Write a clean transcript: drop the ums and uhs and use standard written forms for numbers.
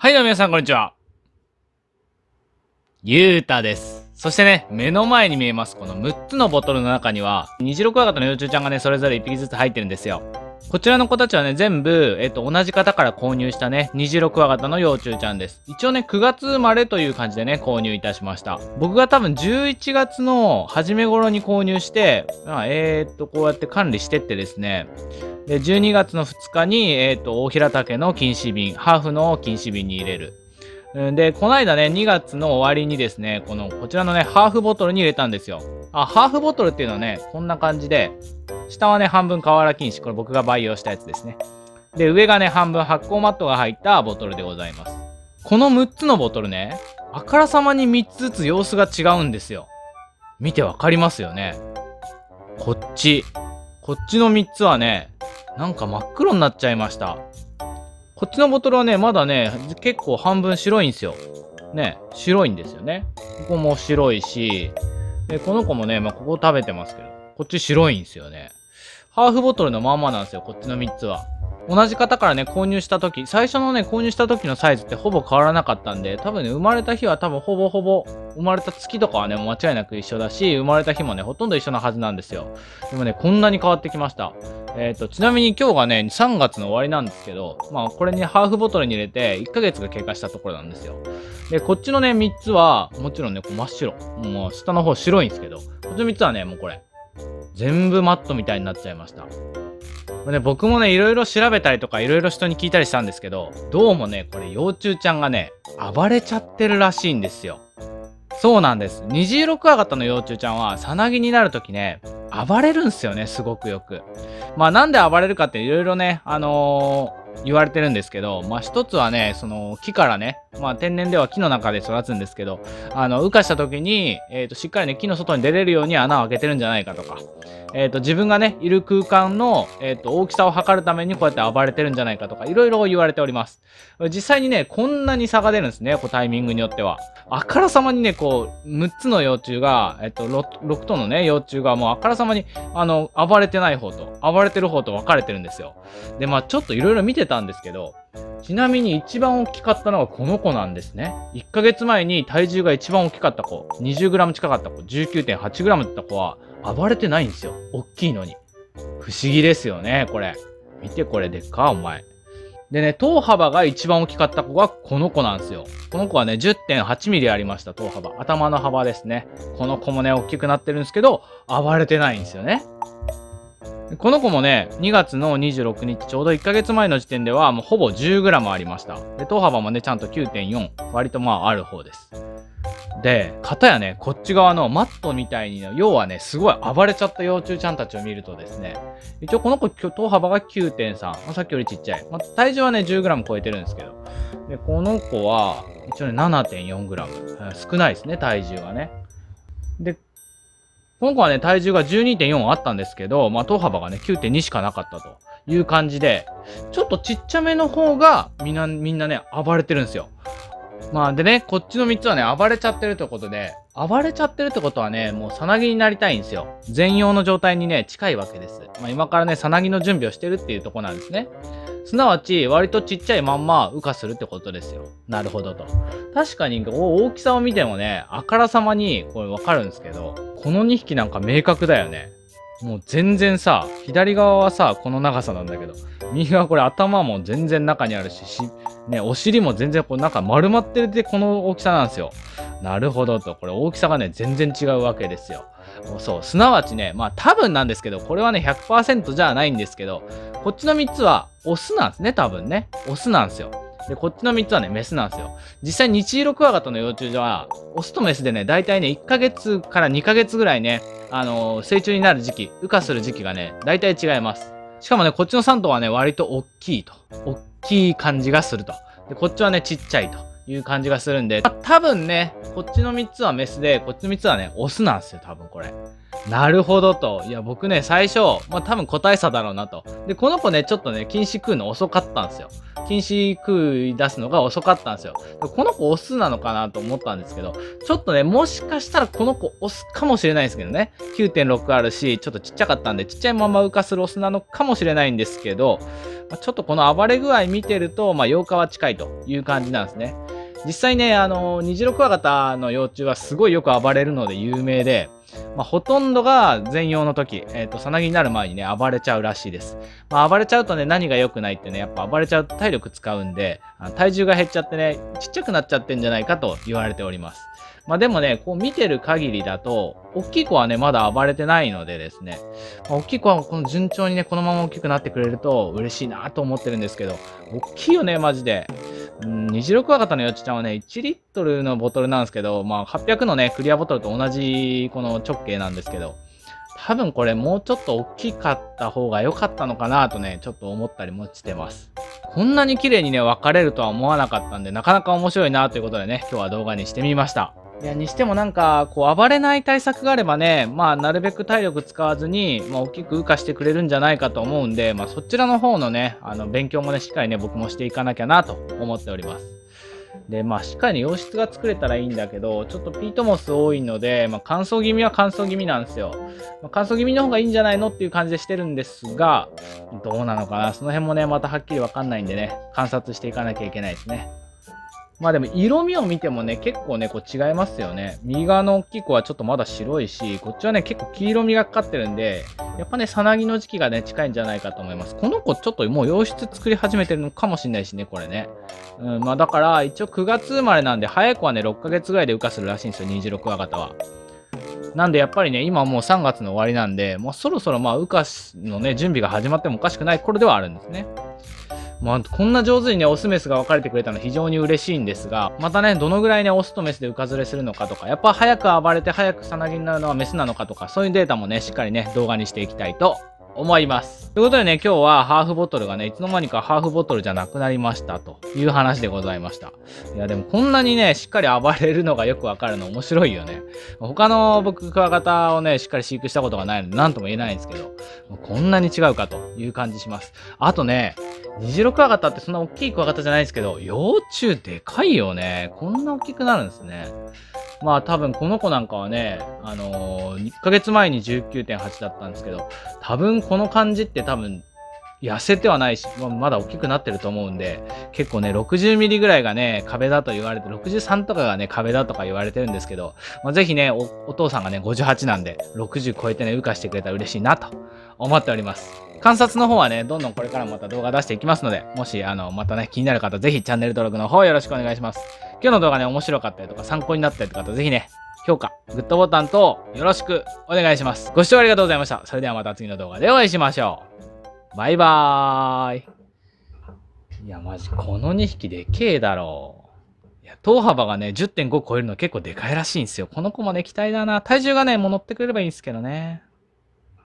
はい、どうも皆さん、こんにちは。ゆうたです。そしてね、目の前に見えます、この6つのボトルの中には、ニジロクワガタの幼虫ちゃんがね、それぞれ1匹ずつ入ってるんですよ。こちらの子たちはね、全部、同じ方から購入したね、ニジロクワガタの幼虫ちゃんです。一応ね、9月生まれという感じでね、購入いたしました。僕が多分11月の初め頃に購入して、こうやって管理してってですね、で、12月の2日に、大平竹の禁止瓶、ハーフの禁止瓶に入れる。で、この間ね、2月の終わりにですね、こちらのね、ハーフボトルに入れたんですよ。ハーフボトルっていうのはね、こんな感じで、下はね、半分瓦禁止。これ僕が培養したやつですね。で、上がね、半分発酵マットが入ったボトルでございます。この6つのボトルね、あからさまに3つずつ様子が違うんですよ。見てわかりますよね。こっちの3つはね、なんか真っ黒になっちゃいました。こっちのボトルはね、まだね、結構半分白いんですよ。ね、白いんですよね。ここも白いし、で、この子もね、ここ食べてますけど、こっち白いんですよね。ハーフボトルのまんまなんですよ、こっちの3つは。同じ方からね、購入した時、最初のね、購入した時のサイズってほぼ変わらなかったんで、多分ね、生まれた日は多分ほぼほぼ、生まれた月とかはね、間違いなく一緒だし、生まれた日もね、ほとんど一緒なはずなんですよ。でもね、こんなに変わってきました。ちなみに今日がね、3月の終わりなんですけど、これにハーフボトルに入れて1ヶ月が経過したところなんですよ。で、こっちのね、3つは、もちろんね、真っ白。もう下の方白いんですけど、こっちの3つはね、もうこれ、全部マットみたいになっちゃいました。これね、僕もね、いろいろ調べたりとか、いろいろ人に聞いたりしたんですけど、どうもね、これ幼虫ちゃんがね、暴れちゃってるらしいんですよ。そうなんです。ニジイロクワガタの幼虫ちゃんは、さなぎになるときね、暴れるんすよね、すごくよく。なんで暴れるかっていろいろね、言われてるんですけど、一つはね、その木からね、天然では木の中で育つんですけど、羽化した時に、しっかりね、木の外に出れるように穴を開けてるんじゃないかとか、自分がね、いる空間の、大きさを測るためにこうやって暴れてるんじゃないかとか、いろいろ言われております。実際にね、こんなに差が出るんですね、タイミングによっては。あからさまにね、6つの幼虫が、6頭のね、幼虫がもうあからさまに、暴れてない方と、暴れてる方と分かれてるんですよ。で、ちょっといろいろ見てたんですけど、ちなみに一番大きかったのがこの子なんですね。1ヶ月前に体重が一番大きかった子、20g 近かった子、19.8g だった子は暴れてないんですよ。大きいのに。不思議ですよね、これ。見てこれでっか、お前。でね、頭幅が一番大きかった子がこの子なんですよ。この子はね、10.8 ミリありました、頭幅。頭の幅ですね。この子もね、大きくなってるんですけど、暴れてないんですよね。この子もね、2月の26日、ちょうど1ヶ月前の時点では、もうほぼ 10g ありました。で、頭幅もね、ちゃんと 9.4。割とある方です。で、片やね、こっち側のマットみたいに、要はね、すごい暴れちゃった幼虫ちゃんたちを見るとですね、一応この子、頭幅が 9.3。さっきよりちっちゃい。体重はね、10g 超えてるんですけど。で、この子は、一応ね、7.4g。少ないですね、体重はね。で、この子はね、体重が 12.4 あったんですけど、頭幅がね、9.2 しかなかったという感じで、ちょっとちっちゃめの方がみんなね、暴れてるんですよ。でね、こっちの3つはね、暴れちゃってるってことで、暴れちゃってるってことはね、もうさなぎになりたいんですよ。全容の状態にね、近いわけです。今からね、さなぎの準備をしてるっていうとこなんですね。すなわち、割とちっちゃいまんま羽化するってことですよ。なるほどと。確かに、大きさを見てもね、あからさまにこれわかるんですけど、この2匹なんか明確だよね。もう全然さ、左側はさ、この長さなんだけど、右側これ頭も全然中にあるし、ね、お尻も全然中丸まってるでこの大きさなんですよ。なるほどと。これ大きさがね、全然違うわけですよ。そう、すなわちね、多分なんですけど、これはね、100% じゃないんですけど、こっちの3つはオスなんですね、多分ね。オスなんですよ。で、こっちの3つはね、メスなんですよ。実際、ニチイロクワガタの幼虫は、オスとメスでね、大体ね、1ヶ月から2ヶ月ぐらいね、成虫になる時期、羽化する時期がね、大体違います。しかもね、こっちの3頭はね、割と大きいと。大きい感じがすると。で、こっちはね、ちっちゃいという感じがするんで、多分ね、こっちの3つはメスで、こっちの3つはね、オスなんですよ、多分これ。 なるほどと。いや、僕ね、最初、多分個体差だろうなと。で、この子ね、ちょっとね、禁止食うの遅かったんですよ。禁止食い出すのが遅かったんですよ。この子オスなのかなと思ったんですけど、ちょっとね、もしかしたらこの子オスかもしれないですけどね。9.6 あるし、ちょっとちっちゃかったんで、ちっちゃいまま羽化するオスなのかもしれないんですけど、ちょっとこの暴れ具合見てると、8日は近いという感じなんですね。実際ね、ニジロクワガタの幼虫はすごいよく暴れるので有名で、ほとんどが全幼の時、さなぎになる前にね、暴れちゃうらしいです。暴れちゃうとね、何が良くないってね、やっぱ暴れちゃうと体力使うんで、体重が減っちゃってね、ちっちゃくなっちゃってんじゃないかと言われております。でもね、こう見てる限りだと、大きい子はね、まだ暴れてないのでですね、大きい子はこの順調にね、このまま大きくなってくれると嬉しいなと思ってるんですけど、大きいよね、マジで。ニジロクワガタの幼稚ちゃんはね、1リットルのボトルなんですけど、800のね、クリアボトルと同じこの直径なんですけど、多分これもうちょっと大きかった方が良かったのかなとね、ちょっと思ったりもしてます。こんなに綺麗にね、分かれるとは思わなかったんで、なかなか面白いなということでね、今日は動画にしてみました。いや、にしてもなんか、こう、暴れない対策があればね、なるべく体力使わずに、大きく羽化してくれるんじゃないかと思うんで、そちらの方のね、勉強もね、しっかりね、僕もしていかなきゃなと思っております。で、しっかりね、洋室が作れたらいいんだけど、ちょっとピートモス多いので、乾燥気味は乾燥気味なんですよ。乾燥気味の方がいいんじゃないのっていう感じでしてるんですが、どうなのかな、その辺もね、またはっきりわかんないんでね、観察していかなきゃいけないですね。でも色味を見てもね、結構ね、こう違いますよね。右側の大きい子はちょっとまだ白いし、こっちはね、結構黄色みがかってるんで、やっぱね、さなぎの時期がね、近いんじゃないかと思います。この子ちょっともう洋室作り始めてるのかもしれないしね、これね。だから一応9月生まれなんで、早い子はね、6ヶ月ぐらいで羽化するらしいんですよ、ニジロクワガタは。なんでやっぱりね、今もう3月の終わりなんで、もうそろそろ羽化のね、準備が始まってもおかしくない頃ではあるんですね。こんな上手にね、オスメスが分かれてくれたの非常に嬉しいんですが、またね、どのぐらいね、オスとメスで羽化ずれするのかとか、やっぱ早く暴れて早くさなぎになるのはメスなのかとか、そういうデータもね、しっかりね、動画にしていきたいと思います。ということでね、今日はハーフボトルがね、いつの間にかハーフボトルじゃなくなりましたという話でございました。いや、でもこんなにね、しっかり暴れるのがよくわかるの面白いよね。他の僕、クワガタをね、しっかり飼育したことがないので、なんとも言えないんですけど、こんなに違うかという感じします。あとね、ニジロクワガタってそんな大きいクワガタじゃないですけど、幼虫でかいよね。こんな大きくなるんですね。多分この子なんかはね、1ヶ月前に 19.8 だったんですけど、多分この感じって多分痩せてはないし、まだ大きくなってると思うんで、結構ね、60ミリぐらいがね、壁だと言われて、63とかがね、壁だとか言われてるんですけど、ぜひね、お父さんがね、58なんで、60超えてね、羽化してくれたら嬉しいなと思っております。観察の方はね、どんどんこれからもまた動画出していきますので、もし、またね、気になる方、ぜひチャンネル登録の方よろしくお願いします。今日の動画ね、面白かったりとか、参考になったりとかぜひね、評価、グッドボタン等よろしくお願いします。ご視聴ありがとうございました。それではまた次の動画でお会いしましょう。バイバーイ。いや、マジ、この2匹でけえだろう。いや、頭幅がね、10.5 超えるの結構でかいらしいんですよ。この子もね、期待だな。体重がね、もう乗ってくれればいいんですけどね。